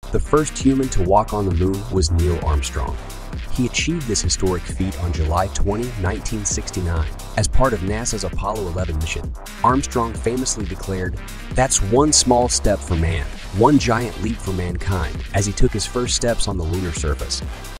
The first human to walk on the moon was Neil Armstrong. He achieved this historic feat on July 20, 1969, as part of NASA's Apollo 11 mission. Armstrong famously declared, "That's one small step for man, one giant leap for mankind," as he took his first steps on the lunar surface.